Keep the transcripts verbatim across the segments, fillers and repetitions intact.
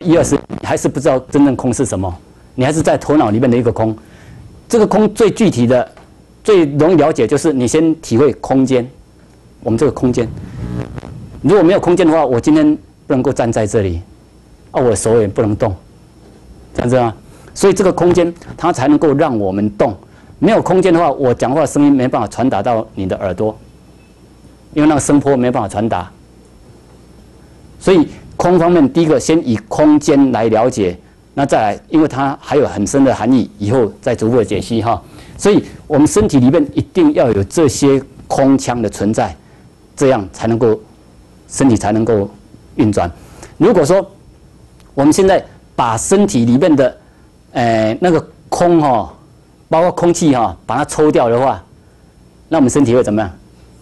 一二十，你还是不知道真正空是什么，你还是在头脑里面的一个空。这个空最具体的、最容易了解，就是你先体会空间。我们这个空间，如果没有空间的话，我今天不能够站在这里，啊，我的手也不能动，这样子啊。所以这个空间它才能够让我们动。没有空间的话，我讲话的声音没办法传达到你的耳朵，因为那个声波没办法传达。所以空方面，第一个先以空间来了解，那再来，因为它还有很深的含义，以后再逐步的解析哈。所以我们身体里面一定要有这些空腔的存在，这样才能够身体才能够运转。如果说我们现在把身体里面的呃那个空哈、哦，包括空气哈、哦，把它抽掉的话，那我们身体会怎么样？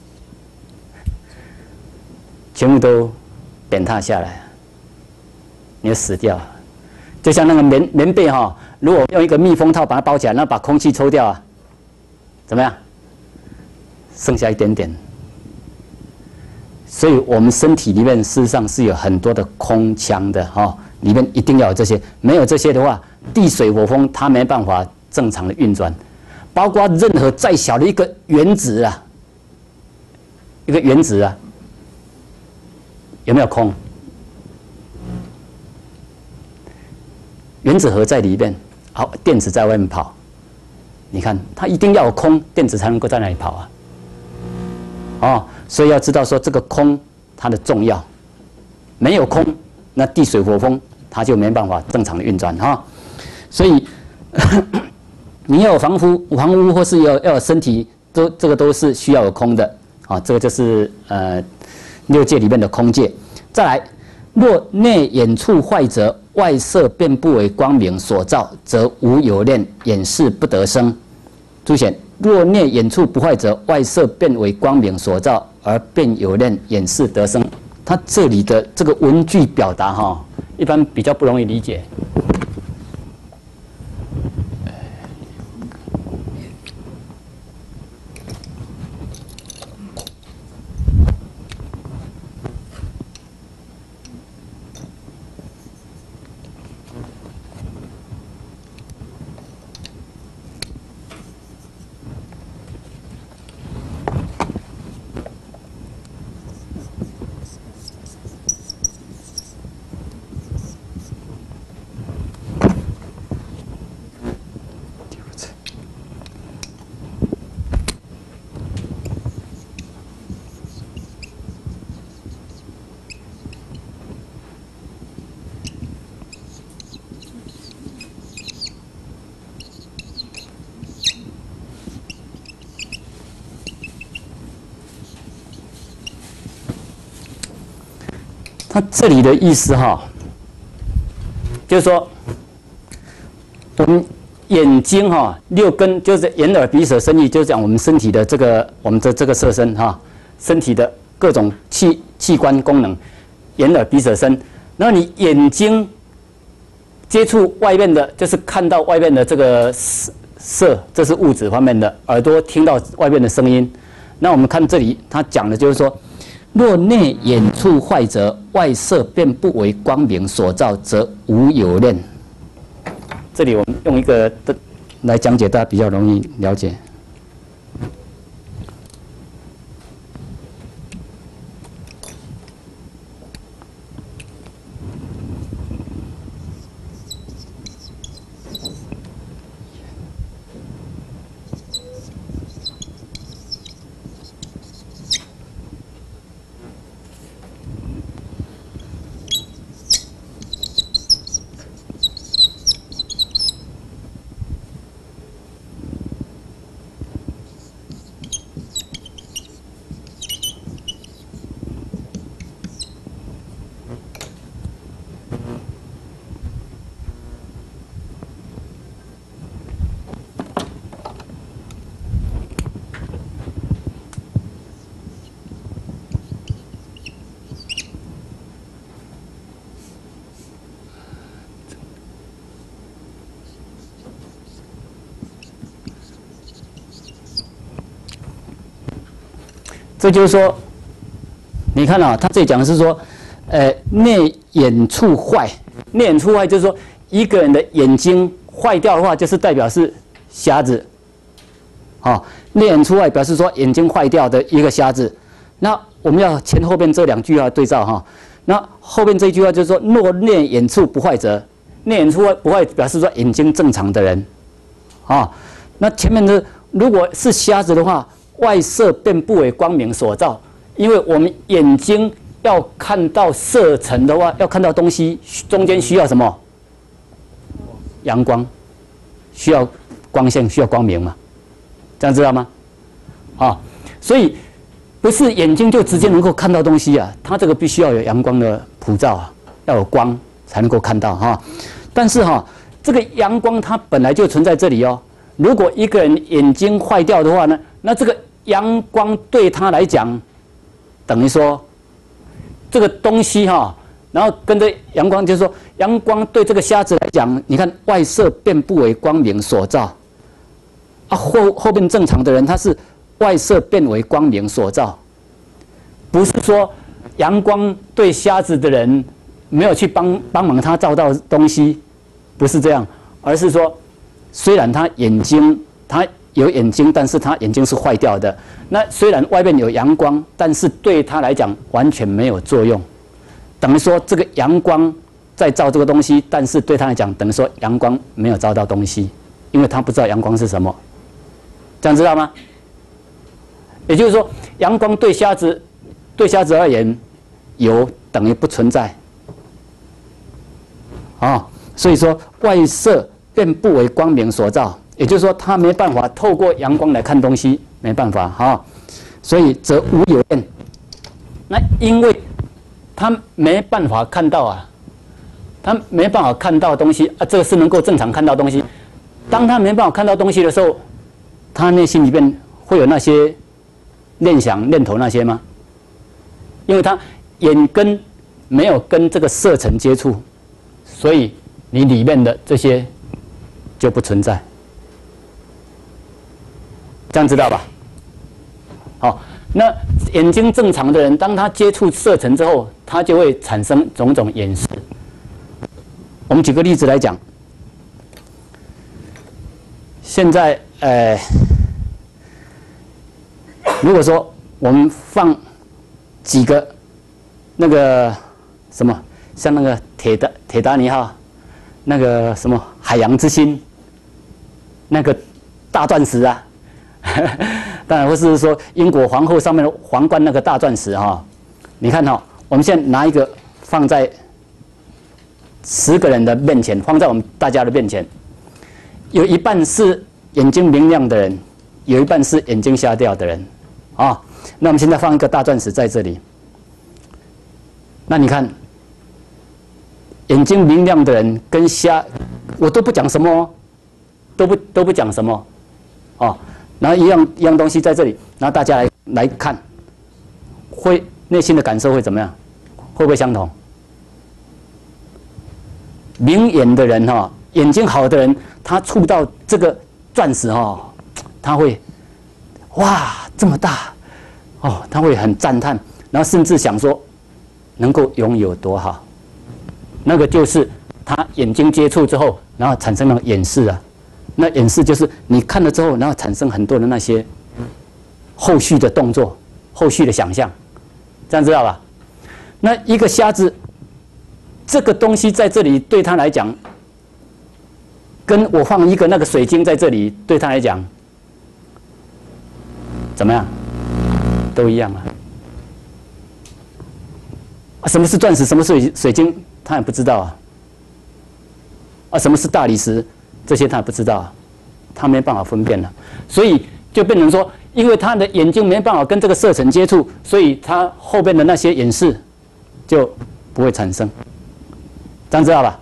全部都扁塌下来，你就死掉了。就像那个棉棉被哈、哦，如果用一个密封套把它包起来，那把空气抽掉啊，怎么样？剩下一点点。所以我们身体里面事实上是有很多的空腔的哈、哦，里面一定要有这些，没有这些的话，地水火风它没办法正常的运转，包括任何再小的一个原子啊，一个原子啊，有没有空？原子核在里面，好，电子在外面跑，你看它一定要有空，电子才能够在那里跑啊。哦，所以要知道说这个空它的重要，没有空，那地水火风它就没办法正常的运转哈、哦。所以你要有房屋、房屋或是要要有身体，都这个都是需要有空的啊、哦。这个就是呃六界里面的空界。再来，若内眼处坏则，外色便不为光明所照，则无有念，眼视不得生。注显。若内眼处不坏则，外色变为光明所照，而便有念，眼视得生。它这里的这个文句表达哈，一般比较不容易理解。他这里的意思哈，就是说，我们眼睛哈六根就是眼耳鼻舌身意，就是讲我们身体的这个我们的这个色身哈，身体的各种器器官功能，眼耳鼻舌身。然后你眼睛接触外面的，就是看到外面的这个色，这是物质方面的；耳朵听到外面的声音。那我们看这里，他讲的就是说。若内眼处坏则，外色便不为光明所照，则无有念。这里我们用一个的来讲解，大家比较容易了解。这就是说，你看啊，他这里讲的是说，呃，内眼处坏， 内眼处坏就是说一个人的眼睛坏掉的话，就是代表是瞎子。好、哦，内眼处坏表示说眼睛坏掉的一个瞎子。那我们要前后边这两句话对照哈、哦。那后边这句话就是说，若内眼处不坏者，内眼处不坏表示说眼睛正常的人。啊、哦，那前面的如果是瞎子的话，外色便不为光明所照，因为我们眼睛要看到色尘的话，要看到东西，中间需要什么？阳光，需要光线，需要光明嘛，这样知道吗？啊、哦，所以不是眼睛就直接能够看到东西啊，它这个必须要有阳光的普照啊，要有光才能够看到哈、哦。但是哈、哦，这个阳光它本来就存在这里哦。如果一个人眼睛坏掉的话呢，那这个阳光对他来讲，等于说这个东西哈、哦。然后跟着阳光，就是说，阳光对这个瞎子来讲，你看外色便不为光明所照，啊后后边正常的人他是外色变为光明所照，不是说阳光对瞎子的人没有去帮帮忙他照到东西，不是这样，而是说，虽然他眼睛他有眼睛，但是他眼睛是坏掉的，那虽然外面有阳光，但是对他来讲完全没有作用。等于说，这个阳光在照这个东西，但是对他来讲，等于说阳光没有照到东西，因为他不知道阳光是什么，这样知道吗？也就是说，阳光对瞎子对瞎子而言，有等于不存在，啊、哦，所以说外色便不为光明所照，也就是说，他没办法透过阳光来看东西，没办法哈、哦，所以则无有见。那因为他没办法看到啊，他没办法看到东西啊，这个是能够正常看到东西。当他没办法看到东西的时候，他内心里面会有那些念想、念头那些吗？因为他眼根没有跟这个色尘接触，所以你里面的这些就不存在。这样知道吧？好。那眼睛正常的人，当他接触色尘之后，他就会产生种种眼识。我们举个例子来讲，现在呃，如果说我们放几个那个什么，像那个铁达铁达尼号，那个什么海洋之心，那个大钻石啊。当然，或是说英国皇后上面的皇冠那个大钻石哈、哦，你看哈、哦，我们现在拿一个放在十个人的面前，放在我们大家的面前，有一半是眼睛明亮的人，有一半是眼睛瞎掉的人，啊、哦，那我们现在放一个大钻石在这里，那你看，眼睛明亮的人跟瞎，我都不讲什么哦，都不都不讲什么，哦。然后一样一样东西在这里，然后大家来来看，会内心的感受会怎么样？会不会相同？明眼的人哈、哦，眼睛好的人，他触到这个钻石哈、哦，他会哇这么大哦，他会很赞叹，然后甚至想说能够拥有多好。那个就是他眼睛接触之后，然后产生了眼识啊。那眼识就是你看了之后，然后产生很多的那些后续的动作、后续的想象，这样知道吧？那一个瞎子，这个东西在这里对他来讲，跟我放一个那个水晶在这里对他来讲，怎么样？都一样啊。啊，什么是钻石？什么是水水晶？他也不知道啊。啊，什么是大理石？这些他也不知道啊，他没办法分辨了，所以就变成说，因为他的眼睛没办法跟这个色尘接触，所以他后边的那些眼识就不会产生，这样知道吧？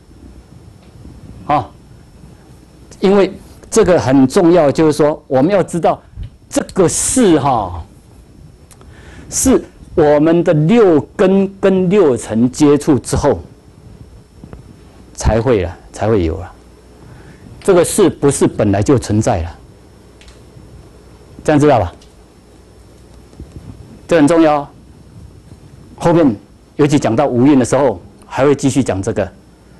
哦，因为这个很重要，就是说我们要知道这个是哈、哦，是我们的六根跟六尘接触之后才会了，才会有了。这个是不是本来就存在了？这样知道吧？这很重要。后面尤其讲到无蕴的时候，还会继续讲这个。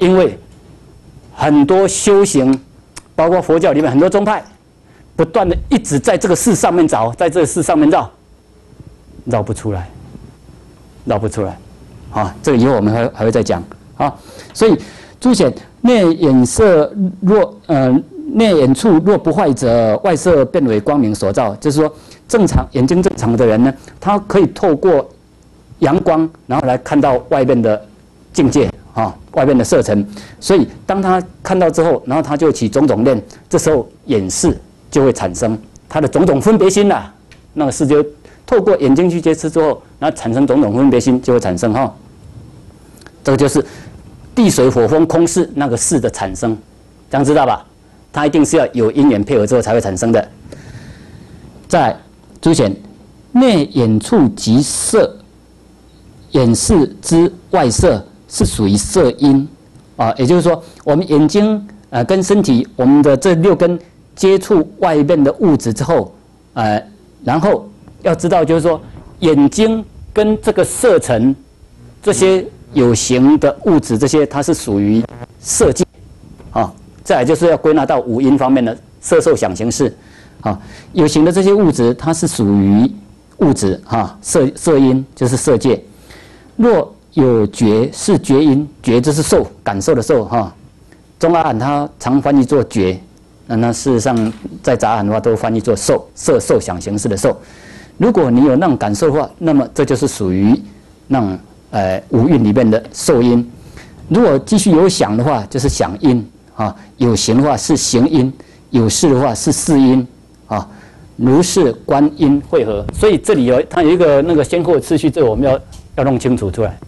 因为很多修行，包括佛教里面很多宗派，不断的一直在这个事上面找，在这个事上面绕，绕不出来，绕不出来。啊，这个以后我们还还会再讲啊。所以诸显内眼色若呃内眼处若不坏者，外色变为光明所照。就是说，正常眼睛正常的人呢，他可以透过阳光，然后来看到外面的境界啊，外面的色尘。所以当他看到之后，然后他就起种种念，这时候眼识就会产生他的种种分别心啦。那个识就透过眼睛去接触之后，然后产生种种分别心，就会产生哈。这个就是地水火风空识那个识的产生，这样知道吧？它一定是要有因缘配合之后才会产生的。再诸显内眼处即色，眼识之外色是属于色因啊，也就是说，我们眼睛呃跟身体，我们的这六根接触外面的物质之后，呃，然后要知道就是说，眼睛跟这个色尘这些有形的物质，这些它是属于色界啊。再来就是要归纳到五阴方面的色受想行识啊。有形的这些物质，它是属于物质哈，色色阴就是色界。若有觉是觉因，觉就是受，感受的受哈。中阿含它常翻译作觉，那那事实上在杂含的话都翻译作受，色受想行识的受。如果你有那种感受的话，那么这就是属于那种呃五蕴里面的受因。如果继续有想的话，就是想因啊；有行的话是行因，有事的话是事因啊。如是观因会合，所以这里有它有一个那个先后次序，这个我们要要弄清楚出来。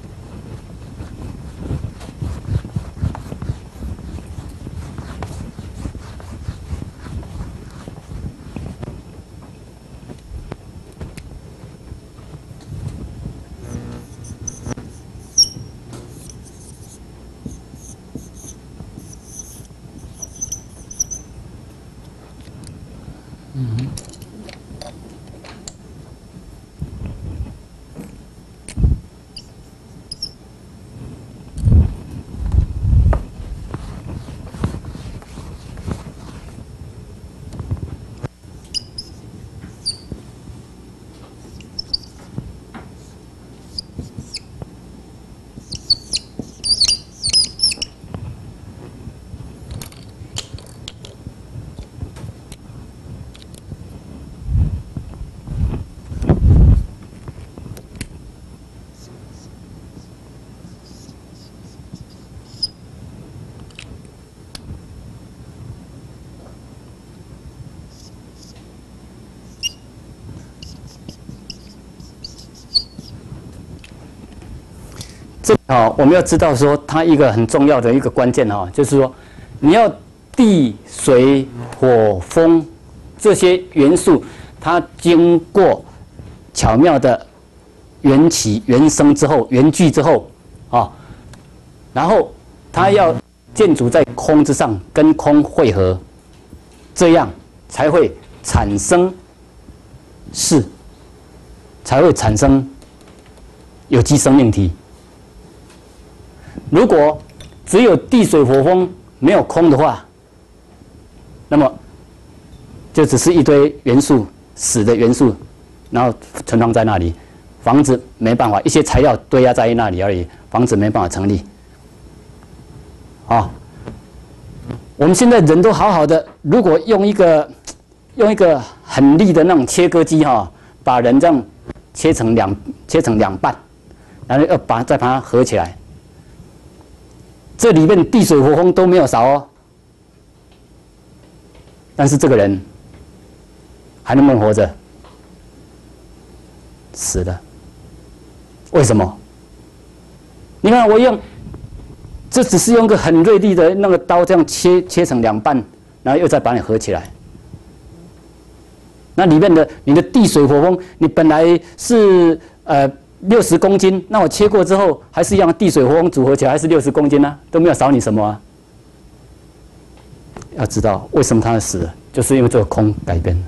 嗯。这啊，我们要知道说，它一个很重要的一个关键哈，就是说，你要地水火风这些元素，它经过巧妙的缘起、缘生之后、缘聚之后啊，然后它要建筑在空之上，跟空汇合，这样才会产生事，才会产生有机生命体。如果只有地水火风没有空的话，那么就只是一堆元素，死的元素，然后存放在那里，房子没办法，一些材料堆压在那里而已，房子没办法成立。啊，我们现在人都好好的，如果用一个用一个很利的那种切割机哈，把人这样切成两切成两半，然后要把再把它合起来。这里面地水火风都没有少哦，但是这个人还能不能活着？死了。为什么？你看我用，这只是用个很锐利的那个刀这样切切成两半，然后又再把你合起来。那里面的你的地水火风，你本来是呃。六十公斤，那我切过之后还是一样，地水火风组合起来还是六十公斤啊，都没有少你什么啊。要知道为什么他死了，就是因为这个空改变了，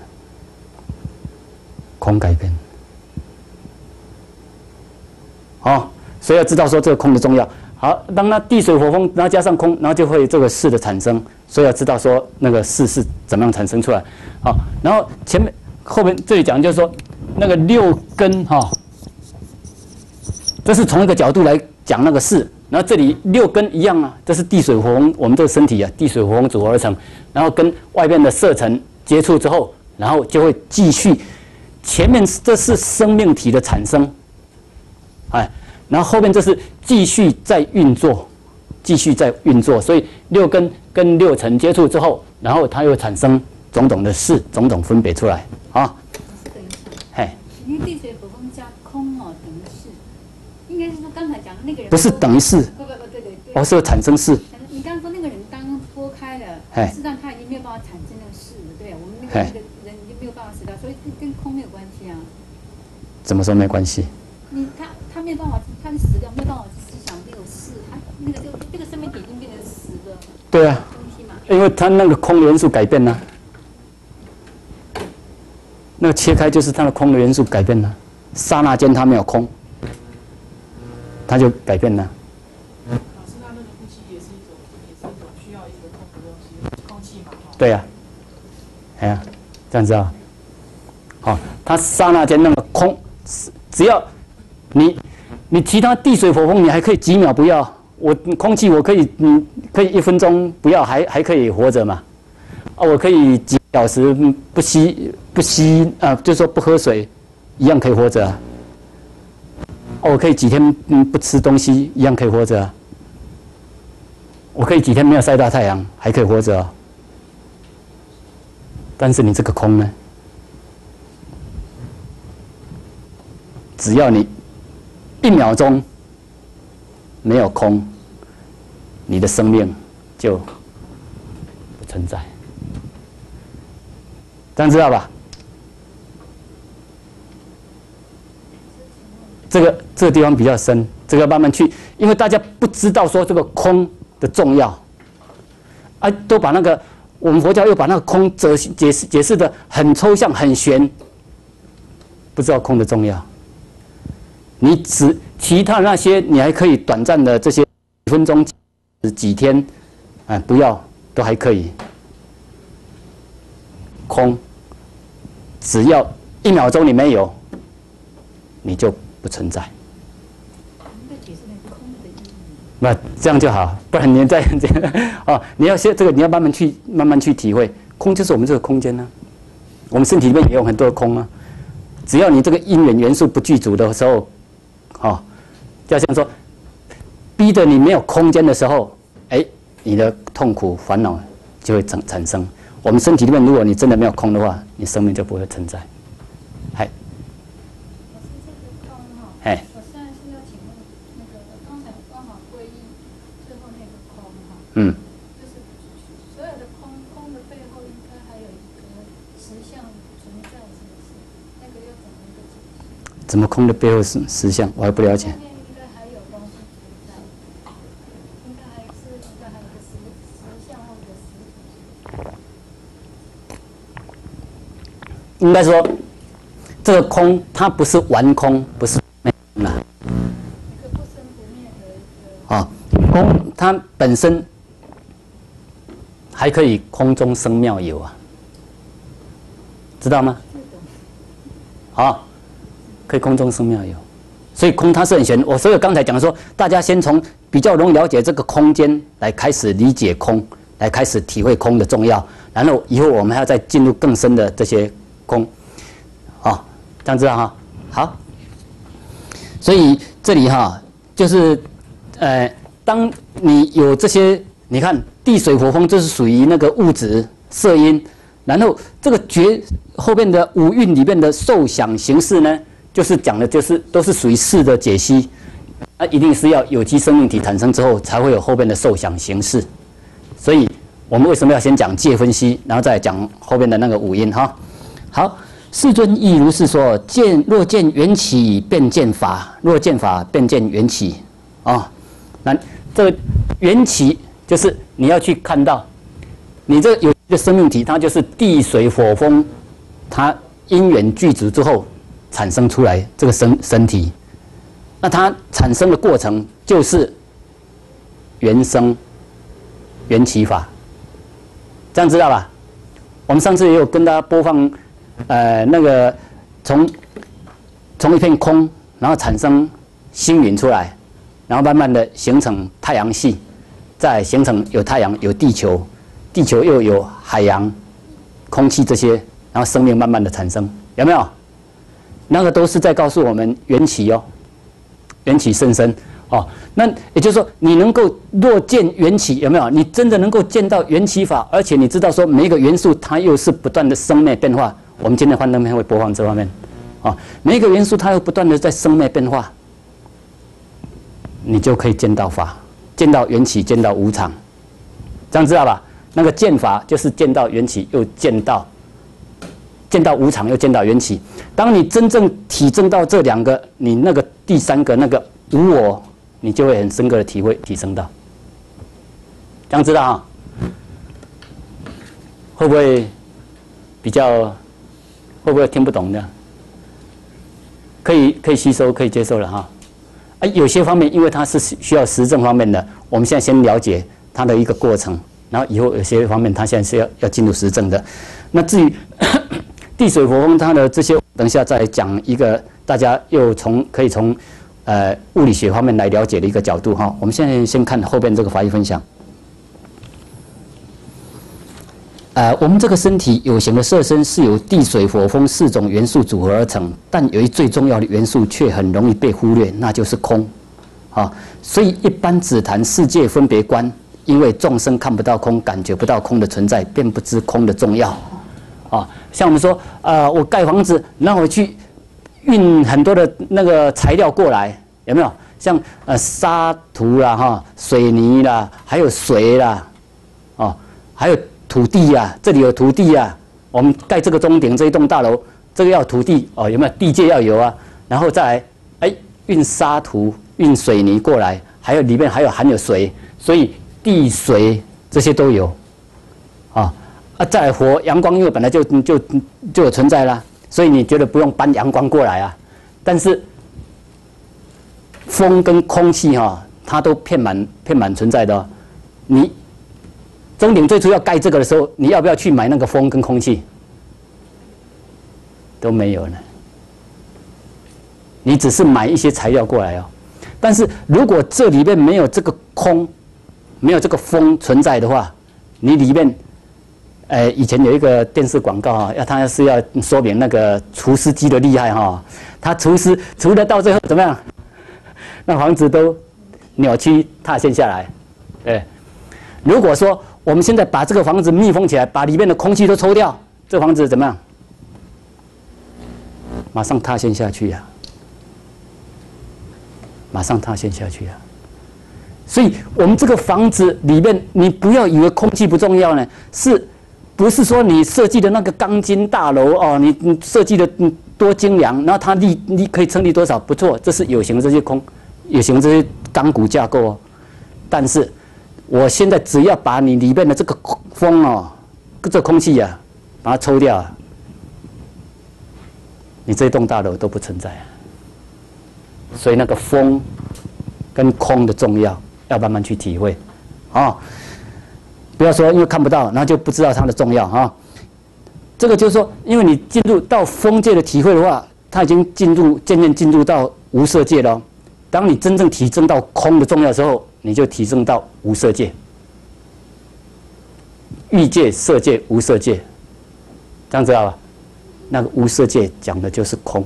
空改变。好，所以要知道说这个空的重要。 好，当它地水火风，然后加上空，然后就会有这个势的产生。所以要知道说那个势是怎么样产生出来。好，然后前面后面这里讲就是说那个六根哈、哦，这是从一个角度来讲那个势。然后这里六根一样啊，这是地水火风，我们这个身体啊，地水火风组合而成，然后跟外面的色尘接触之后，然后就会继续，前面这是生命体的产生，哎，然后后面这是继续在运作，继续在运作，所以六根跟六尘接触之后，然后它又产生种种的势，种种分别出来啊。 等一下， 嘿， 因为地水火风加空哦，等于是，应该是说刚才讲的那个人不是等于是， 不不不，对对对， 哦，是产生势。 你刚刚说那个人刚刚脱开了， 嘿事实上他已经没有办法产生那个势了，对啊，我们那个嘿那个人已经没有办法使到，所以跟空没有关系啊。 怎么说没关系？ 你他他没有办法，他是死掉，没有办法去思想没有势，他那个这个这个生命体已经变成死的对啊， 东西嘛。 因为它那个空元素改变了，那个切开就是它的空的元素改变了，刹那间它没有空，它就改变了。 老师，那那个呼吸也是一种，也是一种需要一个空的东西，空气嘛。 对呀、啊，哎呀、啊，这样子啊，好，它刹那间那个空，只要你你其他地水火风，你还可以几秒不要，我空气我可以嗯可以一分钟不要，还还可以活着嘛，啊，我可以几小时不吸不吸啊，就是说不喝水，一样可以活着啊。哦，我可以几天嗯不吃东西，一样可以活着啊。我可以几天没有晒到太阳，还可以活着啊。但是你这个空呢？只要你一秒钟没有空，你的生命就不存在。这样知道吧？这个这个地方比较深，这个慢慢去，因为大家不知道说这个空的重要，啊，都把那个我们佛教又把那个空解释解释解释的很抽象很玄，不知道空的重要。你只其他那些你还可以短暂的这些几分钟、几天，哎，不要都还可以。空，只要一秒钟你没有，你就不存在。那这样就好，不然你再这样哦，你要先这个你要慢慢去慢慢去体会，空就是我们这个空间呢、啊，我们身体里面也有很多的空啊。只要你这个因缘元素不具足的时候，哦，就像说，逼得你没有空间的时候，哎，你的痛苦烦恼就会产产生。我们身体里面，如果你真的没有空的话，你生命就不会存在。嗨， 老师，这个空哈， 哎， 我现在是要请问那个刚才刚好皈依最后那个空哈， 嗯， 就是所有的空空的背后应该还有一个实相存在，是不是？那个要怎么一个解释？ 怎么空的背后是实相，我还不了解。 后面应该还有东西存在，应该还是应该还有个实实相或者实体。 应该说，这个空它不是完空，不是没空啊。 一个不生不灭的一个。 啊，空它本身还可以空中生妙有啊，知道吗？好，可以空中生妙有，所以空它是很玄。我所以刚才讲说，大家先从比较容易了解这个空间来开始理解空，来开始体会空的重要，然后以后我们还要再进入更深的这些空，啊，这样知道哈？好，所以这里哈就是，呃，当你有这些，你看地水火风，这是属于那个物质色音，然后这个觉后面的五蕴里面的受想行识呢，就是讲的就是都是属于识的解析，那一定是要有机生命体产生之后，才会有后面的受想行识，所以我们为什么要先讲界分析，然后再讲后面的那个五蕴哈？好，世尊亦如是说：见若见缘起，便见法；若见法，便见缘起。啊，那这个缘起就是你要去看到，你这个有一个生命体，它就是地水火风，它因缘具足之后产生出来这个身身体。那它产生的过程就是原生缘起法，这样知道吧？我们上次也有跟大家播放，呃，那个从从一片空，然后产生星云出来，然后慢慢的形成太阳系，再形成有太阳有地球，地球又有海洋、空气这些，然后生命慢慢的产生，有没有？那个都是在告诉我们缘起哦，缘起甚深。哦，那也就是说，你能够若见缘起，有没有？你真的能够见到缘起法，而且你知道说每一个元素它又是不断的生灭变化。我们今天幻灯片会播放这方面，啊、哦，每一个元素它又不断的在生灭变化，你就可以见到法，见到缘起，见到无常，这样知道吧？那个见法就是见到缘起，又见到见到无常，又见到缘起。当你真正体证到这两个，你那个第三个那个无我。你就会很深刻的体会提升到，这样知道哈？会不会比较会不会听不懂的？可以可以吸收可以接受了哈。啊，有些方面因为它是需要实证方面的，我们现在先了解它的一个过程，然后以后有些方面它现在是要要进入实证的。那至于地水火风它的这些，等一下再讲一个，大家又从可以从。呃，物理学方面来了解的一个角度哈，我们现在先看后边这个法义分享。呃，我们这个身体有形的色身是由地、水、火、风四种元素组合而成，但有一最重要的元素却很容易被忽略，那就是空。啊，所以一般只谈世界分别观，因为众生看不到空，感觉不到空的存在，便不知空的重要。啊，像我们说，呃，我盖房子，然后我去。运很多的那个材料过来，有没有？像呃沙土啦、哈水泥啦，还有水啦，哦，还有土地呀、啊，这里有土地呀、啊。我们盖这个中鼎这一栋大楼，这个要土地哦，有没有？地界要有啊。然后再来，哎，运沙土、运水泥过来，还有里面还有含有水，所以地水这些都有，啊啊，再来火阳光，因为本来就就就有存在啦。所以你觉得不用搬阳光过来啊？但是风跟空气哈、哦，它都遍满遍满存在的、哦。你中鼎最初要盖这个的时候，你要不要去买那个风跟空气？都没有呢。你只是买一些材料过来哦。但是如果这里面没有这个空，没有这个风存在的话，你里面。呃，以前有一个电视广告啊，要他是要说明那个除湿机的厉害哈，他除湿除的到最后怎么样？那房子都扭曲塌陷下来。对，如果说我们现在把这个房子密封起来，把里面的空气都抽掉，这房子怎么样？马上塌陷下去呀、啊！马上塌陷下去呀、啊！所以我们这个房子里面，你不要以为空气不重要呢，是。不是说你设计的那个钢筋大楼哦，你你设计的多精良，然后它力力可以撑力多少不错，这是有形的这些空，有形的这些钢骨架构哦。但是我现在只要把你里面的这个风哦，这空气啊，把它抽掉，你这栋大楼都不存在。所以那个风跟空的重要，要慢慢去体会，哦。不要说因为看不到，然后就不知道它的重要啊。这个就是说，因为你进入到风界的体会的话，它已经进入渐渐进入到无色界了。当你真正体证到空的重要的时候，你就体证到无色界、欲界、色界、无色界，这样知道吧？那个无色界讲的就是空，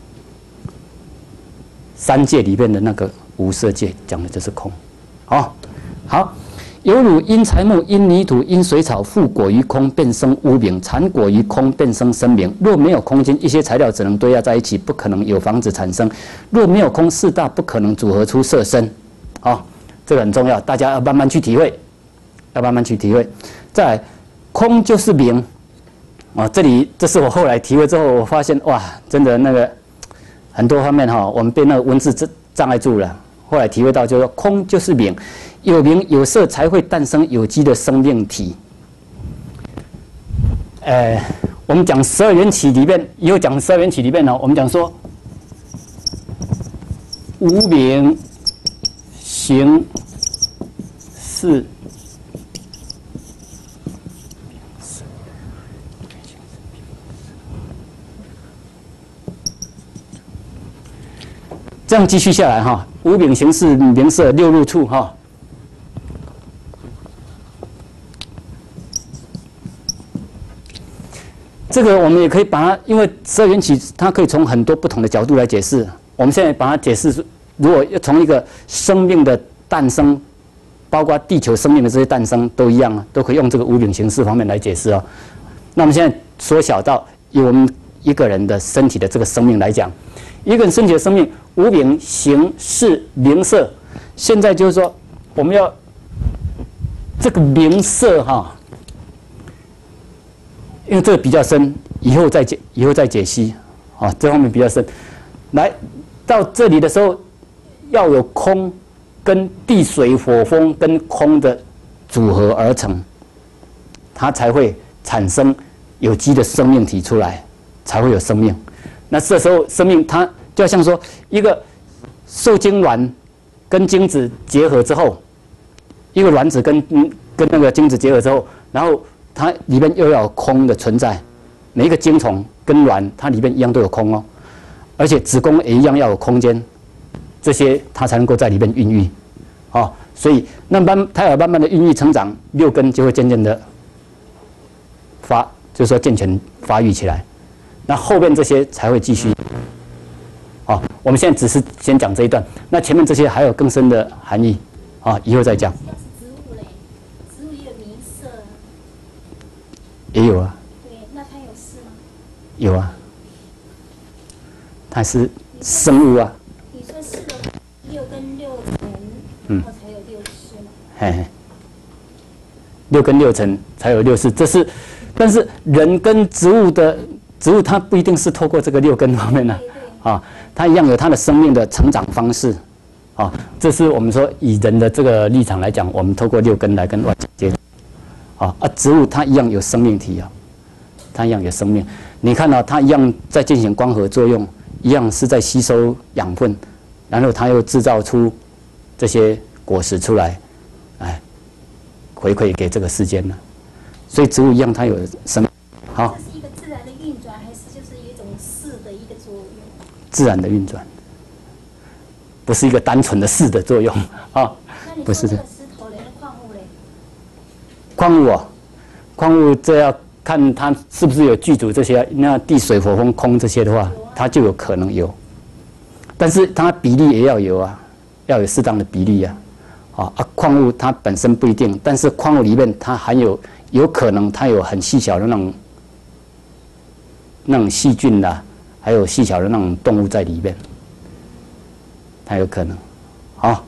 三界里面的那个无色界讲的就是空。好，好。犹如因材木、因泥土、因水草，复果于空，便生无名；产果于空，便生生名。若没有空间，一些材料只能堆压在一起，不可能有房子产生。若没有空，四大不可能组合出色身。好、哦，这个很重要，大家要慢慢去体会，要慢慢去体会。再来，空就是名。啊，这里这是我后来体会之后，我发现哇，真的那个很多方面哈、哦，我们被那个文字障碍住了。后来体会到，就是说空就是名。有名有色才会诞生有机的生命体。呃，我们讲十二缘起里面，以后讲十二缘起里面呢，我们讲说无名行是这样继续下来哈，五柄形式名色六入处哈。这个我们也可以把它，因为十二缘起它可以从很多不同的角度来解释。我们现在把它解释，如果要从一个生命的诞生，包括地球生命的这些诞生都一样啊，都可以用这个五柄形式方面来解释哦。那我们现在缩小到以我们一个人的身体的这个生命来讲，一个人身体的生命五柄形式名色，现在就是说我们要这个名色哈。因为这个比较深，以后再解，以后再解析，啊，这方面比较深。来到这里的时候，要有空跟地水火风跟空的组合而成，它才会产生有机的生命体出来，才会有生命。那这时候生命它就要像说一个受精卵跟精子结合之后，一个卵子跟跟那个精子结合之后，然后它里面又要有空的存在，每一个精虫跟卵，它里面一样都有空哦，而且子宫也一样要有空间，这些它才能够在里面孕育，哦，所以那慢胎儿慢慢的孕育成长，六根就会渐渐的发，就是说健全发育起来，那后面这些才会继续。哦，我们现在只是先讲这一段，那前面这些还有更深的含义，啊、哦，以后再讲。也有啊， 对，那它有事吗？ 有啊，它是生物啊。 你说是的，六跟六层，然后才有六事嘛？ 嘿嘿，六跟六层才有六事，这是，但是人跟植物的植物，它不一定是透过这个六根方面的啊，它一样有它的生命的成长方式啊。这是我们说以人的这个立场来讲，我们透过六根来跟外界接触。啊啊！植物它一样有生命体啊，它一样有生命。你看到、啊、它一样在进行光合作用，一样是在吸收养分，然后它又制造出这些果实出来，哎，回馈给这个世间呢。所以植物一样，它有生命。好。 这是一个自然的运转，还是就是一种势的一个作用？ 自然的运转，不是一个单纯的势的作用啊，不是的。矿物哦，矿物这要看它是不是有具足这些，那地水火风空这些的话，它就有可能有，但是它比例也要有啊，要有适当的比例啊，啊啊，矿物它本身不一定，但是矿物里面它含有有可能它有很细小的那种那种细菌啦、啊，还有细小的那种动物在里面，它有可能，好，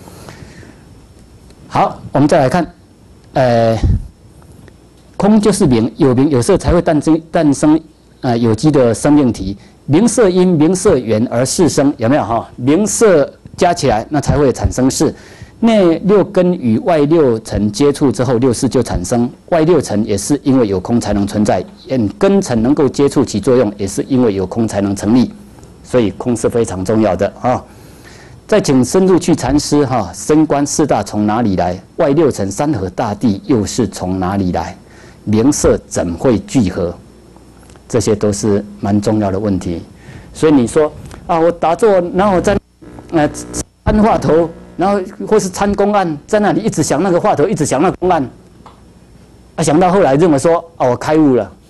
好，我们再来看。呃，空就是名，有名有色才会诞生诞生呃有机的生命体。名色因名色缘而事生，有没有哈？名色加起来，那才会产生事。内六根与外六尘接触之后，六事就产生。外六尘也是因为有空才能存在，嗯，根尘能够接触起作用，也是因为有空才能成立。所以空是非常重要的啊。再请深入去禅师哈，升观四大从哪里来？外六尘山河大地又是从哪里来？名色怎会聚合？这些都是蛮重要的问题。所以你说啊，我打坐，然后在呃参话头，然后或是参公案，在那里一直想那个话头，一直想那个公案，啊，想到后来认为说啊，我开悟了。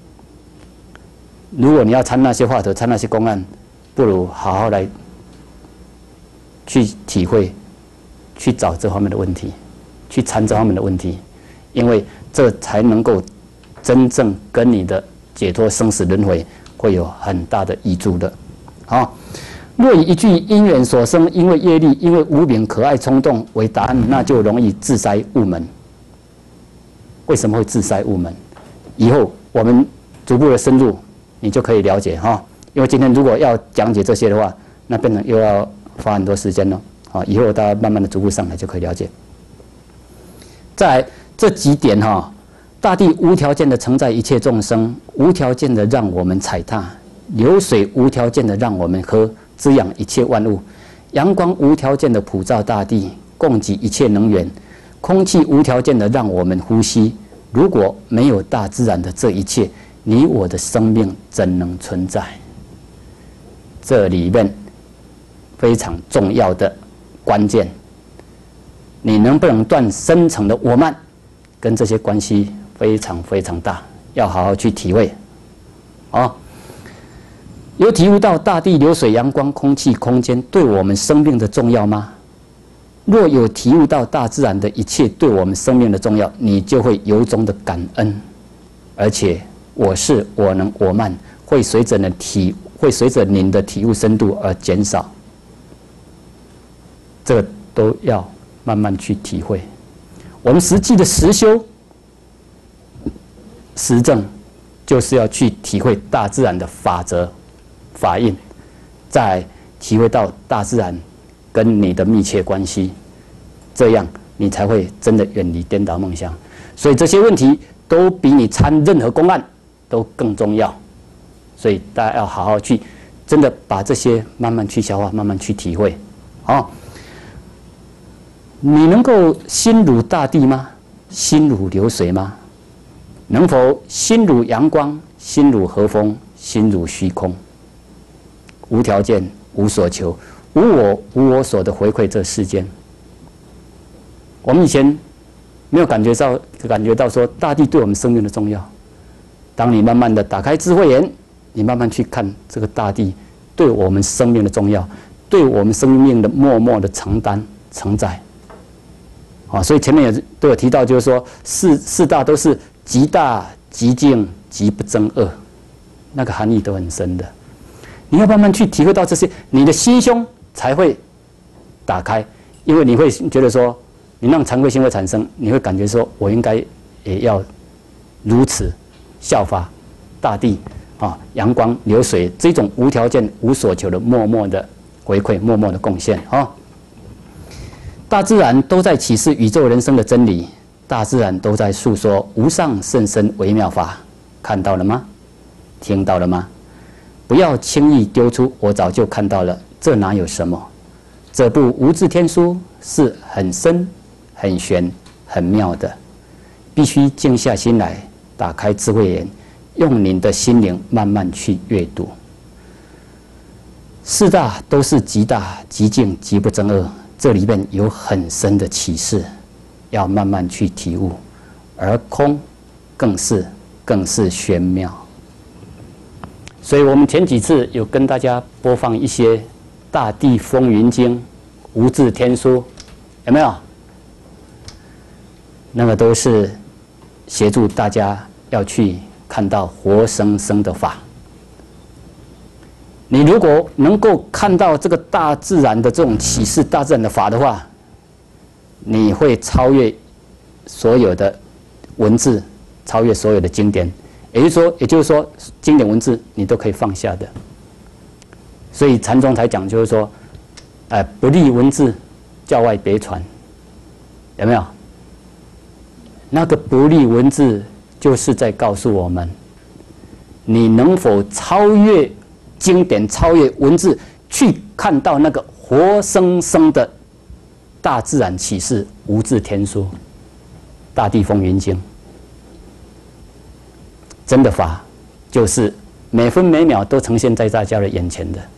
如果你要参那些话头，参那些公案，不如好好来。去体会，去找这方面的问题，去参这方面的问题，因为这才能够真正跟你的解脱生死轮回会有很大的益处的。好，若以一句因缘所生，因为业力，因为无明可爱冲动为答案，那就容易自塞误门。为什么会自塞误门？以后我们逐步的深入，你就可以了解哈。因为今天如果要讲解这些的话，那变成又要花很多时间了，啊，以后大家慢慢的逐步上来就可以了解。在这几点哈，大地无条件的承载一切众生，无条件的让我们踩踏；流水无条件的让我们喝，滋养一切万物；阳光无条件的普照大地，供给一切能源； 空气无条件的让我们呼吸。如果没有大自然的这一切，你我的生命怎能存在？这里面非常重要的关键，你能不能断深层的我慢，跟这些关系非常非常大，要好好去体会。哦，有体悟到大地、流水、阳光、空气、空间对我们生命的重要吗？若有体悟到大自然的一切对我们生命的重要，你就会由衷的感恩，而且我是、我能、我慢会随着你体会随着您的体悟深度而减少。这个都要慢慢去体会。我们实际的实修、实证，就是要去体会大自然的法则、法印，再体会到大自然跟你的密切关系，这样你才会真的远离颠倒梦想。所以这些问题都比你参任何公案都更重要。所以大家要好好去，真的把这些慢慢去消化，慢慢去体会。好，你能够心如大地吗？心如流水吗？能否心如阳光，心如和风，心如虚空？无条件、无所求、无我、无我所的回馈这世间。我们以前没有感觉到，感觉到说大地对我们生命的重要。当你慢慢的打开智慧眼，你慢慢去看这个大地对我们生命的重要，对我们生命的默默的承担承载。啊，所以前面也都有提到，就是说四四大都是极大、极静、极不争恶，那个含义都很深的。你要慢慢去体会到这些，你的心胸才会打开，因为你会觉得说，你让惭愧心会产生，你会感觉说，我应该也要如此效法大地啊，阳光、流水这种无条件、无所求的默默的回馈、默默的贡献啊。大自然都在启示宇宙人生的真理，大自然都在诉说无上甚深微妙法，看到了吗？听到了吗？不要轻易丢出我早就看到了，这哪有什么？这部无字天书是很深、很玄、很妙的，必须静下心来，打开智慧眼，用您的心灵慢慢去阅读。四大都是极大、极静、极不争恶，这里面有很深的启示，要慢慢去体悟。而空更是更是玄妙。所以我们前几次有跟大家播放一些《大地风云经》、无字天书，有没有？那个都是协助大家要去看到活生生的法。你如果能够看到这个大自然的这种启示、大自然的法的话，你会超越所有的文字，超越所有的经典。也就是说，也就是说，经典文字你都可以放下的。所以禅宗才讲，就是说，哎、呃，不立文字，教外别传，有没有？那个不立文字，就是在告诉我们，你能否超越经典、超越文字，去看到那个活生生的大自然启示、无字天书、《大地风云经》。真的法就是每分每秒都呈现在大家的眼前的，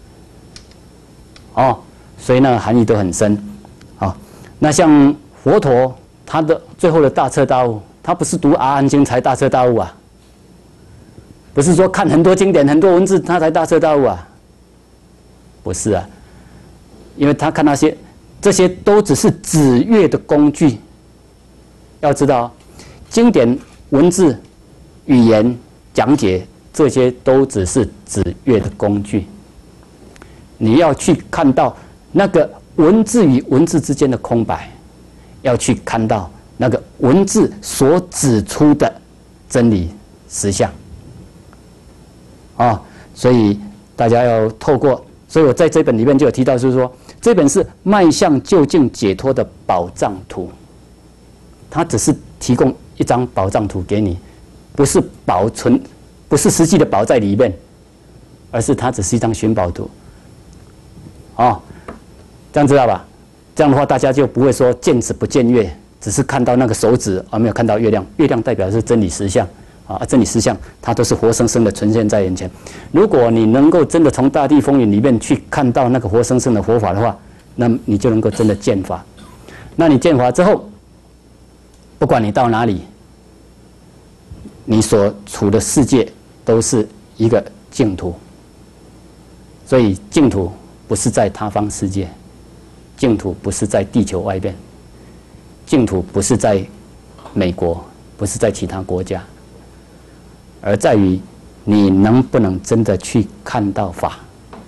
哦，所以那个含义都很深。好、哦，那像佛陀他的最后的大彻大悟，他不是读《阿含经》才大彻大悟啊，不是说看很多经典、很多文字他才大彻大悟啊，不是啊，因为他看那些，这些都只是指阅的工具。要知道，经典文字、语言讲解，这些都只是指阅的工具。你要去看到那个文字与文字之间的空白，要去看到那个文字所指出的真理实相。啊，所以大家要透过，所以我在这本里面就有提到，就是说这本是迈向究竟解脱的宝藏图，它只是提供一张宝藏图给你。不是保存，不是实际的宝在里面，而是它只是一张寻宝图。哦，这样知道吧？这样的话，大家就不会说见纸不见月，只只是看到那个手指，而没有看到月亮。月亮代表的是真理实相啊，真理实相它都是活生生的呈现在眼前。如果你能够真的从大地风云里面去看到那个活生生的佛法的话，那么你就能够真的见法。那你见法之后，不管你到哪里，你所处的世界都是一个净土。所以净土不是在他方世界，净土不是在地球外边，净土不是在美国，不是在其他国家，而在于你能不能真的去看到法。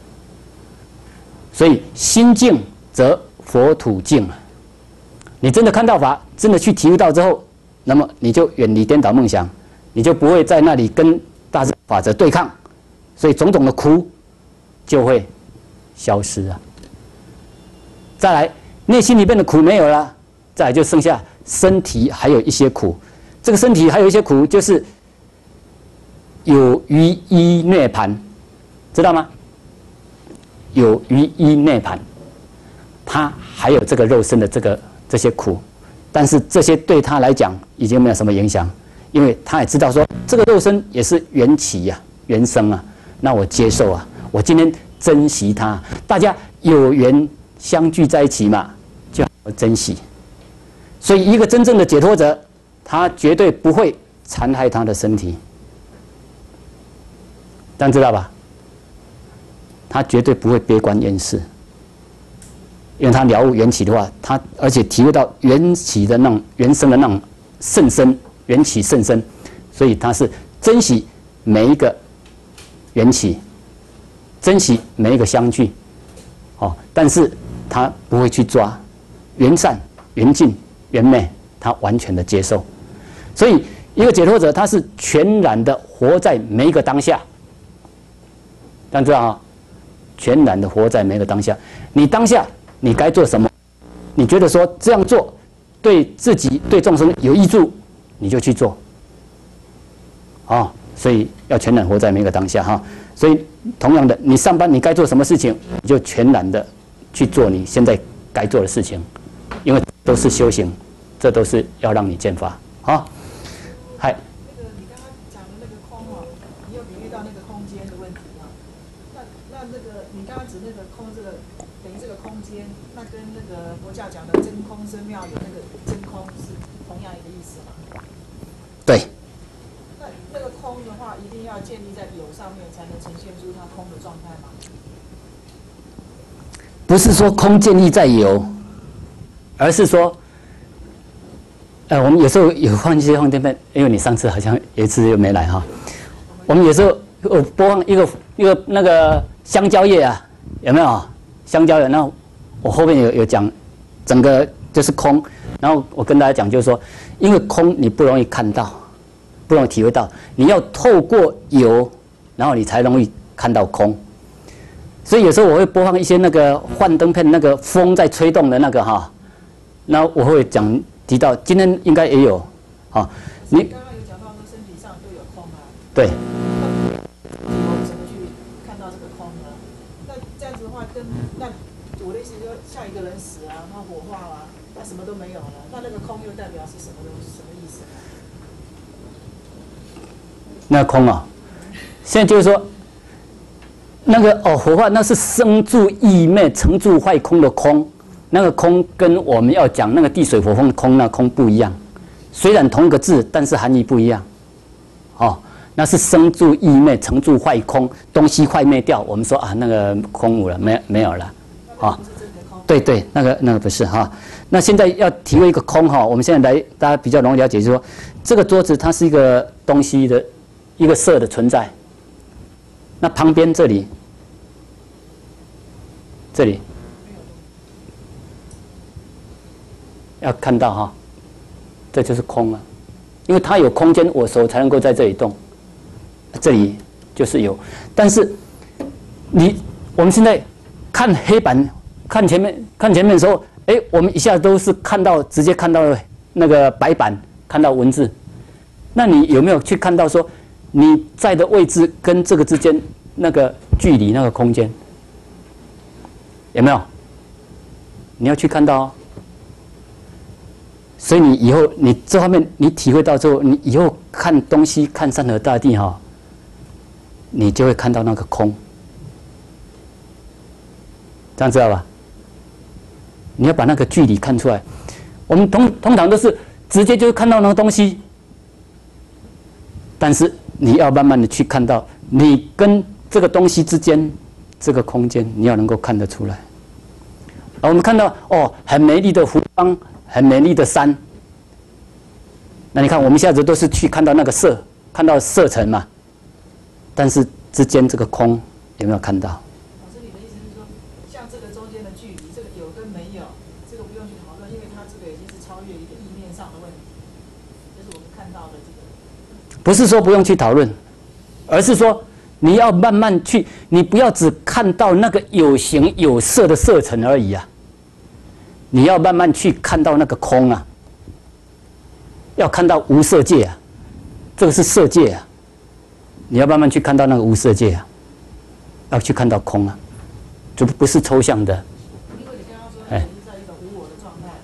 所以心净则佛土净。你真的看到法，真的去体悟到之后，那么你就远离颠倒梦想，你就不会在那里跟大自然法则对抗，所以种种的苦就会消失啊。再来，内心里面的苦没有了，再来就剩下身体还有一些苦。这个身体还有一些苦，就是有余依涅盘，知道吗？有余依涅盘，他还有这个肉身的这个这些苦，但是这些对他来讲已经没有什么影响，因为他也知道说这个肉身也是缘起呀、啊、缘生啊，那我接受啊，我今天珍惜它，大家有缘相聚在一起嘛，就要珍惜。所以一个真正的解脱者，他绝对不会残害他的身体，这样知道吧？他绝对不会悲观厌世，因为他了悟缘起的话，他而且体会到缘起的那种缘生的那种甚深，缘起甚深，所以他是珍惜每一个缘起，珍惜每一个相聚，哦，但是他不会去抓缘散、缘尽、缘灭，他完全的接受。所以一个解脱者，他是全然的活在每一个当下，这样知道啊？全然的活在每一个当下，你当下你该做什么？你觉得说这样做对自己、对众生有益处，你就去做。哦，所以要全然活在每一个当下哈。所以同样的，你上班你该做什么事情，你就全然的去做你现在该做的事情，因为都是修行，这都是要让你见法啊。嗨。 那个你刚刚讲的那个空哦，你有比喻到那个空间的问题啊？那那那个你刚刚指那个空，这个等于这个空间，那跟那个佛教讲的真空生妙有那个真空是同样一个意思吗？ 对。 那那个空的话，一定要建立在有上面，才能呈现出它空的状态吗？ 不是说空建立在有，而是说，呃，我们有时候有放一些放电片，因为你上次好像有一次又没来哈。我们有时候有播放一个一个那个香蕉叶啊，有没有香蕉叶？那我后面有有讲，整个就是空。然后我跟大家讲，就是说，因为空你不容易看到，不容易体会到，你要透过有，然后你才容易看到空。所以有时候我会播放一些那个幻灯片，那个风在吹动的那个哈，那我会讲提到，今天应该也有，啊， 你刚刚有讲到说身体上都有空啊， 对， 我们怎么去看到这个空呢？那这样子的话，跟那我的意思说，像一个人死啊，他火化了、啊，他什么都没有了，那那个空又代表是什么东西？什么意思？ 那空啊，现在就是说。那个哦，火化那是生住异灭、成住坏空的空，那个空跟我们要讲那个地水火风的空那空不一样，虽然同一个字，但是含义不一样。哦，那是生住异灭、成住坏空，东西坏灭掉，我们说啊，那个空无了，没没有了，啊、哦，对对，那个那个不是哈、哦。那现在要体会一个空哈、哦，我们现在来大家比较容易了解，就是说这个桌子它是一个东西的一个色的存在。那旁边这里，这里要看到哈，这就是空啊，因为它有空间，我手才能够在这里动，这里就是有。但是你我们现在看黑板，看前面看前面的时候，哎，我们一下都是看到直接看到那个白板，看到文字。那你有没有去看到说？你在的位置跟这个之间那个距离、那个空间，有没有？你要去看到哦。 所以你以后你这方面你体会到之后，你以后看东西看山河大地哈、哦，你就会看到那个空，这样知道吧？你要把那个距离看出来。我们通通常都是直接就看到那个东西，但是你要慢慢的去看到你跟这个东西之间这个空间，你要能够看得出来。啊，我们看到哦，很美丽的湖光，很美丽的山。那你看，我们一下子都是去看到那个色，看到色层嘛。但是之间这个空有没有看到？ 老师，你的意思是说，像这个中间的距离，这个有跟没有，这个不用去讨论，因为它这个已经是超越一个意念上的问题，就是我们看到的这个。 不是说不用去讨论，而是说你要慢慢去，你不要只看到那个有形有色的色层而已啊。你要慢慢去看到那个空啊，要看到无色界啊，这个是色界啊，你要慢慢去看到那个无色界啊，要去看到空啊，就不是抽象的。 因为你刚刚说你是在一个无我的状态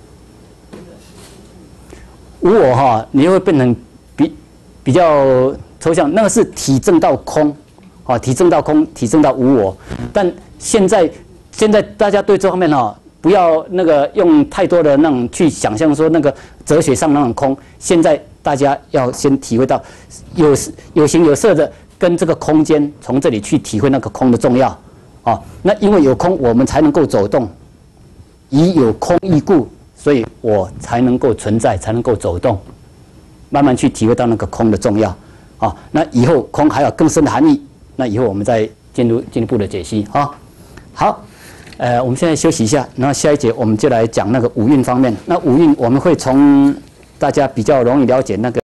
了嘛，对不对？ 无我哈，你会变成比比较抽象，那个是体证到空，啊，体证到空，体证到无我。但现在现在大家对这方面哈。不要那个用太多的那种去想象说那个哲学上那种空，现在大家要先体会到有有形有色的跟这个空间，从这里去体会那个空的重要啊。那因为有空，我们才能够走动，以有空异故，所以我才能够存在，才能够走动，慢慢去体会到那个空的重要啊。那以后空还有更深的含义，那以后我们再进入进一步的解析啊。好。呃，我们现在休息一下，然后下一节我们就来讲那个五蕴方面。那五蕴我们会从大家比较容易了解那个。